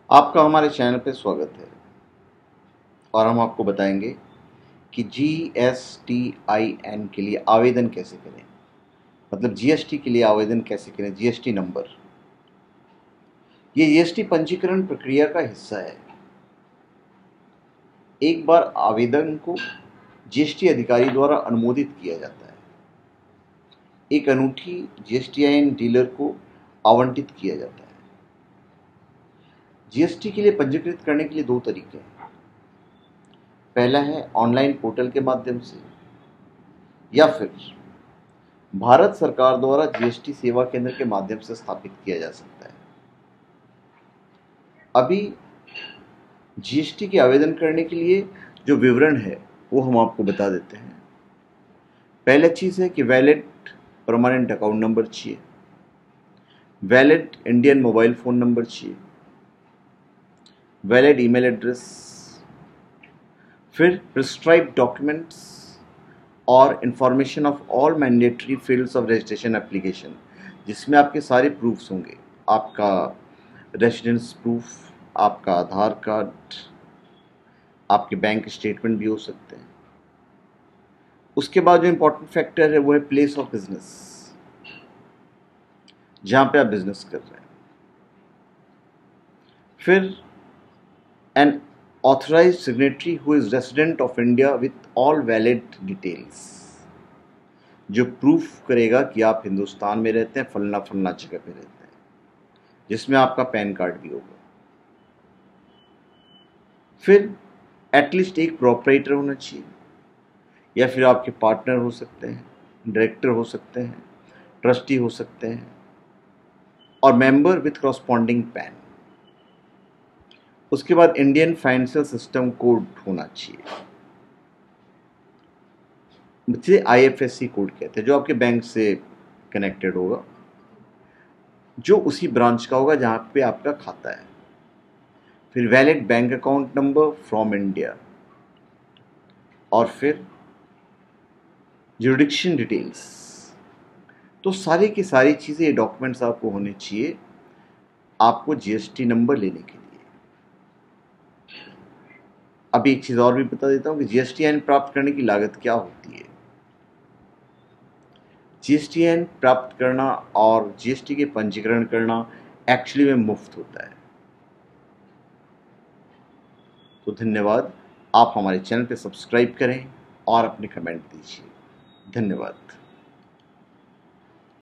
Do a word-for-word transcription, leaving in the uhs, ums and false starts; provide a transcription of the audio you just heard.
आपका हमारे चैनल पे स्वागत है और हम आपको बताएंगे कि G S T I N के लिए आवेदन कैसे करें। मतलब जीएसटी के लिए आवेदन कैसे करें। जीएसटी नंबर ये जीएसटी पंजीकरण प्रक्रिया का हिस्सा है। एक बार आवेदन को जीएसटी अधिकारी द्वारा अनुमोदित किया जाता है, एक अनूठी जीएसटीआईएन डीलर को आवंटित किया जाता है। जीएसटी के लिए पंजीकृत करने के लिए दो तरीके हैं। पहला है ऑनलाइन पोर्टल के माध्यम से, या फिर भारत सरकार द्वारा जीएसटी सेवा केंद्र के माध्यम से स्थापित किया जा सकता है। अभी जीएसटी के आवेदन करने के लिए जो विवरण है वो हम आपको बता देते हैं। पहले चीज़ है कि वैलिड परमानेंट अकाउंट नंबर चाहिए, valid Indian mobile phone number चाहिए, वैलिड ईमेल एड्रेस, फिर प्रिस्क्राइब्ड डॉक्यूमेंट्स और information of all mandatory fields of registration application, जिसमें आपके सारे प्रूफ्स होंगे। आपका रेजिडेंस प्रूफ, आपका आधार कार्ड, आपके बैंक स्टेटमेंट भी हो सकते हैं। उसके बाद जो इम्पोर्टेंट फैक्टर है वो है प्लेस ऑफ बिजनेस, जहाँ पे आप बिजनेस कर रहे हैं। फिर an authorised signatory who is resident of India with all valid details, जो प्रूफ करेगा कि आप हिंदुस्तान में रहते हैं, फलना फलना जगह पे रहते हैं, जिसमें आपका पैन कार्ड भी होगा। फिर एटलीस्ट एक प्रोपराइटर होना चाहिए, या फिर आपके पार्टनर हो सकते हैं, डायरेक्टर हो सकते हैं, ट्रस्टी हो सकते हैं, और मेंबर विथ करस्पॉन्डिंग पैन। उसके बाद इंडियन फाइनेंशियल सिस्टम कोड होना चाहिए, जिसे I F S C code कहते हैं, जो आपके बैंक से कनेक्टेड होगा, जो उसी ब्रांच का होगा जहाँ पे आपका खाता है। फिर valid bank account number from India, और फिर जुरिडिक्शन डिटेल्स। तो सारी की सारी चीज़ें, ये डॉक्यूमेंट्स आपको होने चाहिए आपको जीएसटी नंबर लेने के लिए। अब एक चीज़ और भी बता देता हूँ कि जीएसटीआईएन प्राप्त करने की लागत क्या होती है। जीएसटीआईएन प्राप्त करना और जीएसटी के पंजीकरण करना एक्चुअली में मुफ्त होता है। तो धन्यवाद। आप हमारे चैनल पे सब्सक्राइब करें और अपने कमेंट दीजिए। धन्यवाद।